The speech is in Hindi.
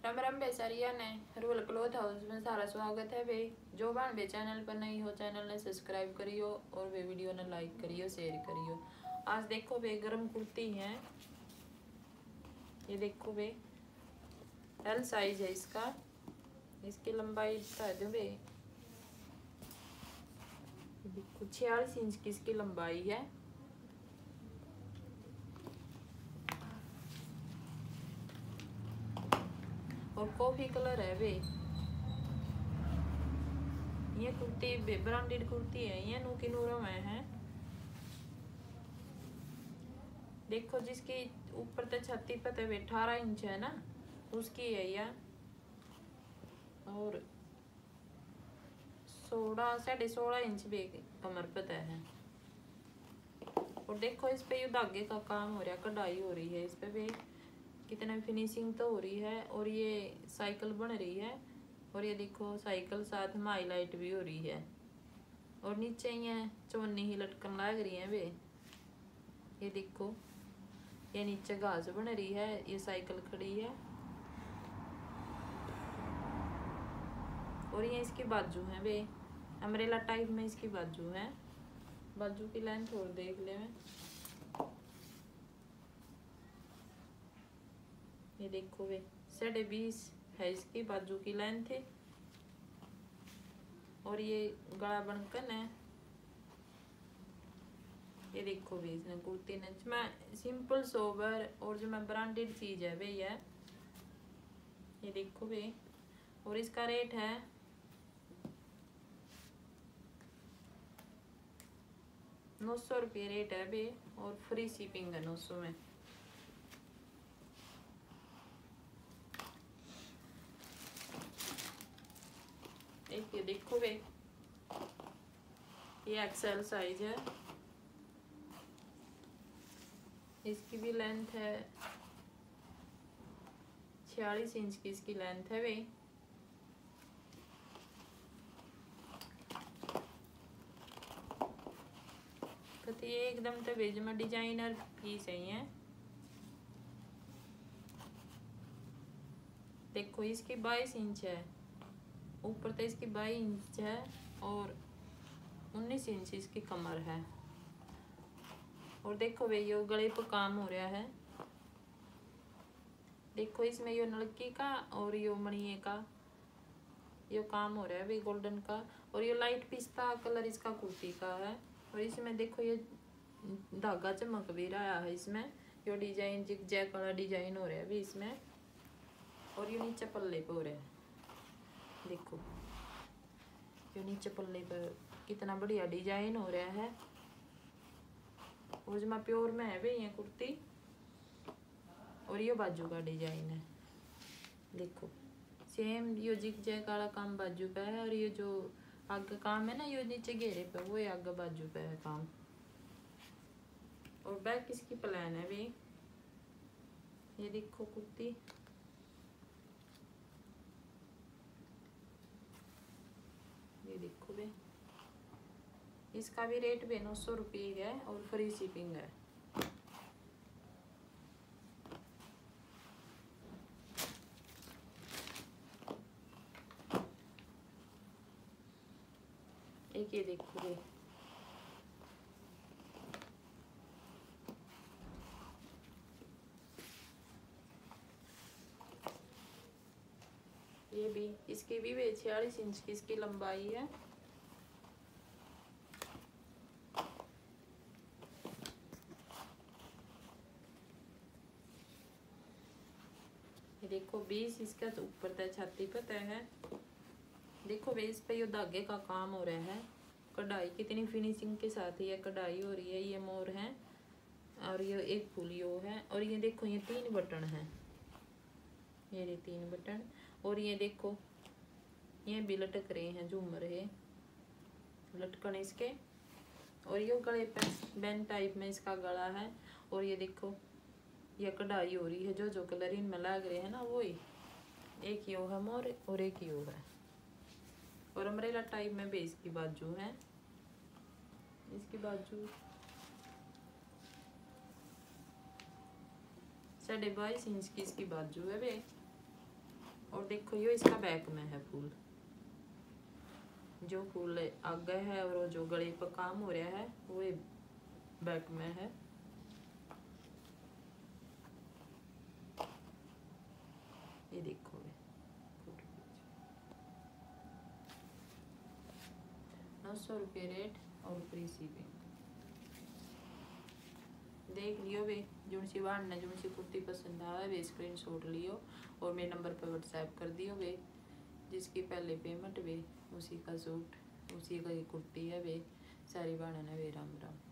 राम राम बेसारिया ने रूरल क्लॉथ हाउस में सारा स्वागत है भाई। जो बान बे चैनल पर नहीं हो चैनल ने सब्सक्राइब करियो और वे वीडियो ने लाइक करियो शेयर करियो। आज देखो वे गरम कुर्ती है, ये देखो वे एल साइज है इसका, इसकी लंबाई बता दो वे, देखो 46 इंच की इसकी लंबाई है। और कॉफी कलर है वे। ये कुर्ती ब्रांडेड कुर्ती है, ये नू की नूरों में है। देखो जिसकी ऊपर तक छाती पे तो 18 इंच है ना, उसकी है यह। और 16.5 इंच भी कमर पे है। और देखो इस पे ये धागे का काम हो रहा है, कढ़ाई हो रही है इस पे भी, कितना फिनिशिंग तो हो रही है। और ये साइकिल बन रही है, और ये देखो साइकिल साथ में हाईलाइट भी हो रही है। और नीचे ये चोनी ही लटकन लग रही है वे, ये देखो ये नीचे घास बन रही है, ये साइकिल खड़ी है। और ये इसकी बाजू है वे, अम्ब्रेला टाइप में इसकी बाजू है। बाजू की लेंथ और देख ले मैं, ये देखो वे 20.5 है इसकी बाजू की लेंथ है। और ये गला बनकन है, ये देखो वे इसने कुर्ती ने मैं सिंपल सोबर और जो मैं ब्रांडेड चीज है वे है, ये देखो वे। और इसका रेट है 900 रुपये रेट है बे, और फ्री शिपिंग है 900 में। एक ये देखो बे, ये एक्सेल साइज है, इसकी भी लेंथ है 46 इंच की इसकी लेंथ है वे। तो ये एकदम तो वेज में डिजाइनर पीस है ये। देखो इसकी 22 इंच है, ऊपर तो इसकी 22 इंच है, और 19 इंच इसकी कमर है। और देखो वे ये गले पर काम हो रहा है, देखो इसमें यो नलकी का और यो मणिये का यो काम हो रहा है वे, गोल्डन का। और ये लाइट पिस्ता कलर इसका कुर्ती का है। और इसमें देखो ये धागा चमक भी रहा है इसमें, यो डिजाइन जिग जैक वाला डिजाइन हो रहा है भी इसमें। और ये नीचे पल्ले पे हो रहा है, देखो ये नीचे पल्ले पर कितना बढ़िया डिजाइन हो रहा है। और जो मैं प्योर में है वे ये कुर्ती। और ये बाजू का डिजाइन है, देखो सेम यो जिग जैक वाला काम बाजू पे है। और ये जो आगे काम है ना यो नीचे घेरे पे, वो आगे बाजू पे है काम। और बैक इसकी प्लान है भी, ये देखो कुर्ती, ये देखो बे, इसका भी रेट भी 900 रुपये है और फ्री शिपिंग है। एक ये देखो बे, ये भी इसकी भी 46 इंच की इसकी लंबाई है। ये देखो 20 इसका तो ऊपर तय छाती पे तय है। देखो वे इस पे ये धागे का काम हो रहा है, कढ़ाई कितनी फिनिशिंग के साथ ये कढ़ाई हो रही है। ये मोर है और ये एक फूलियो है। और ये देखो ये 3 बटन है, ये 3 बटन। और ये देखो ये भी लटक रहे हैं, झूमर है लटकन इसके। और ये गले पे बैन टाइप में इसका गला है। और ये देखो ये कढ़ाई हो रही है, जो जो कलर इनमें लग रहे हैं ना वही, एक यो है मोर और एक यो है। और अम्ब्रेला टाइप में भी इसकी बाजू है, इसकी बाजू 22.5 इंच की इसकी बाजू है वे। और देखो यो इसका बैक में है फूल, जो फूल आगे है और जो गले पर काम हो रहा है वो बैक में है। ये देखो 900 रुपये रेट और फ्री शिपिंग। देख लियो वे, जुनसी बाढ़ ने जुनसी कुर्ती पसंद आया वे स्क्रीनशॉट लियो और मेरे नंबर पर व्हाट्सएप कर दियो वे, जिसकी पहले पेमेंट वे उसी का सूट उसी का कुर्ती है वे। सारी बाढ़ ने वे राम राम।